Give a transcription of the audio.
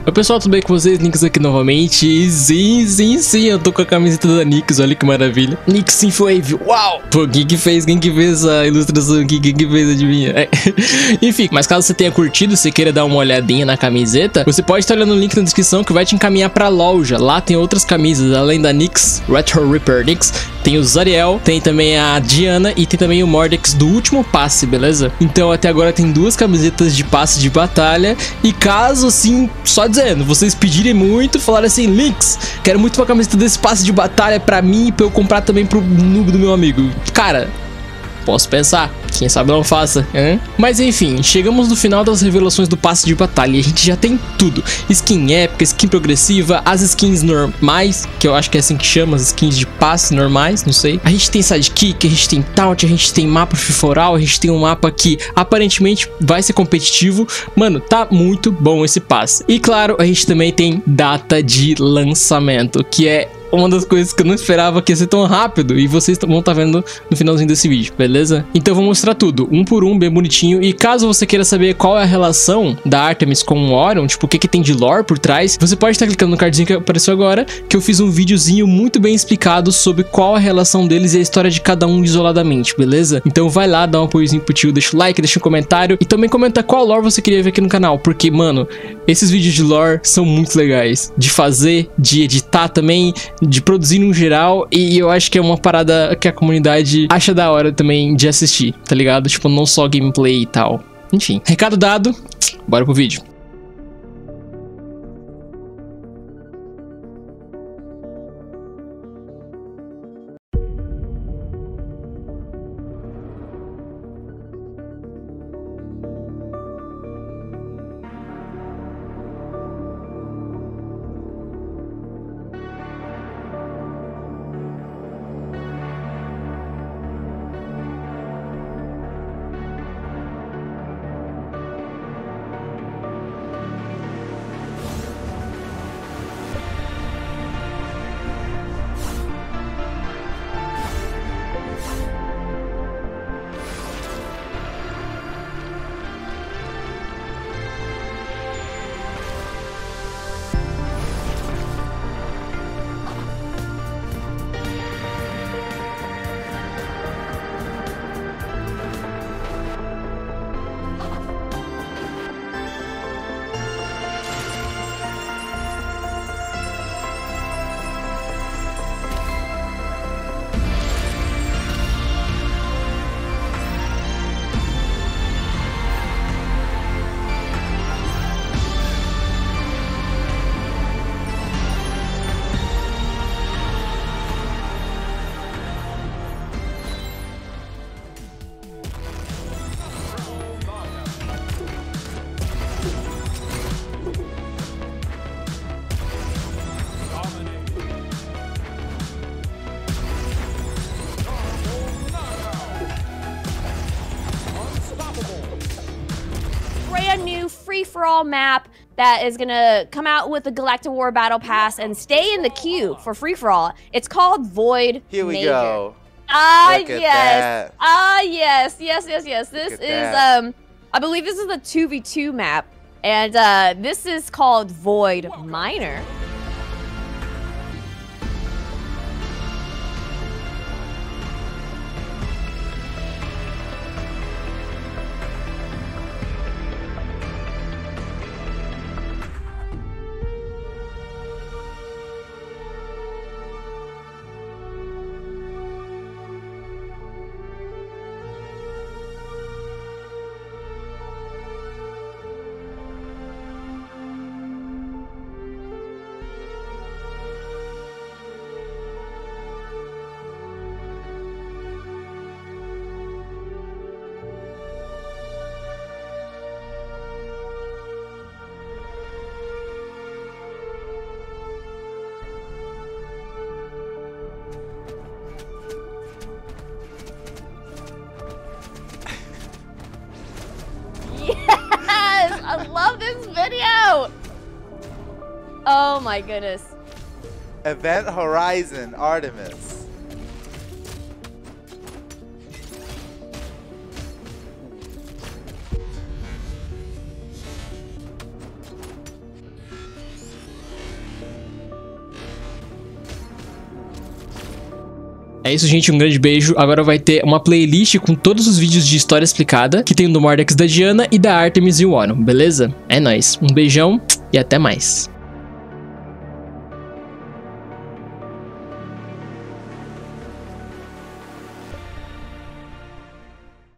Oi pessoal, tudo bem com vocês? Nix aqui novamente. E sim, eu tô com a camiseta da Nix, olha que maravilha. Nix Synthwave, uau! Pô, quem que fez essa ilustração aqui? Quem que fez, adivinha? Enfim, mas caso você tenha curtido, se queira dar uma olhadinha na camiseta, você pode estar olhando o link na descrição que vai te encaminhar pra loja. Lá tem outras camisas, além da Nix, Retro Reaper Nix, tem o Zariel, tem também a Diana e tem também o Mordex do último passe, beleza? Então até agora tem duas camisetas de passe de batalha. E caso assim, só dizendo, vocês pedirem muito, falaram assim, Links, quero muito uma camiseta desse passe de batalha pra mim e pra eu comprar também pro noob do meu amigo. Cara, posso pensar, quem sabe não faça, hein? Mas enfim, chegamos no final das revelações do passe de batalha e a gente já tem tudo. Skin épica, skin progressiva, as skins normais, que eu acho que é assim que chama, as skins de passe normais, não sei. A gente tem sidekick, a gente tem taunt, a gente tem mapa free-for-all, a gente tem um mapa que aparentemente vai ser competitivo. Mano, tá muito bom esse passe. E claro, a gente também tem data de lançamento, que é uma das coisas que eu não esperava que ia ser tão rápido. E vocês vão estar vendo no finalzinho desse vídeo, beleza? Então eu vou mostrar tudo, um por um, bem bonitinho. E caso você queira saber qual é a relação da Artemis com o Orion, tipo, o que tem de lore por trás, você pode estar clicando no cardzinho que apareceu agora, que eu fiz um videozinho muito bem explicado sobre qual a relação deles e a história de cada um isoladamente, beleza? Então vai lá, dá um apoiozinho pro tio, deixa o like, deixa um comentário e também comenta qual lore você queria ver aqui no canal, porque, mano, esses vídeos de lore são muito legais de fazer, de editar também, de produzir no geral, e eu acho que é uma parada que a comunidade acha da hora também de assistir, tá ligado? Tipo, não só gameplay e tal. Enfim, recado dado, bora pro vídeo. Brand new free-for-all map that is gonna come out with the Galactic War Battle Pass and stay in the queue for free-for-all. It's called Void Here we Major. go. Yes. Look at that. Yes. This Look is at that. I believe this is the 2v2 map, and this is called Void Minor. I love this video! Oh my goodness. Event Horizon Artemis. É isso, gente, um grande beijo. Agora vai ter uma playlist com todos os vídeos de história explicada, que tem do Mordex da Diana e da Artemis e o Oro, beleza? É nóis, um beijão e até mais.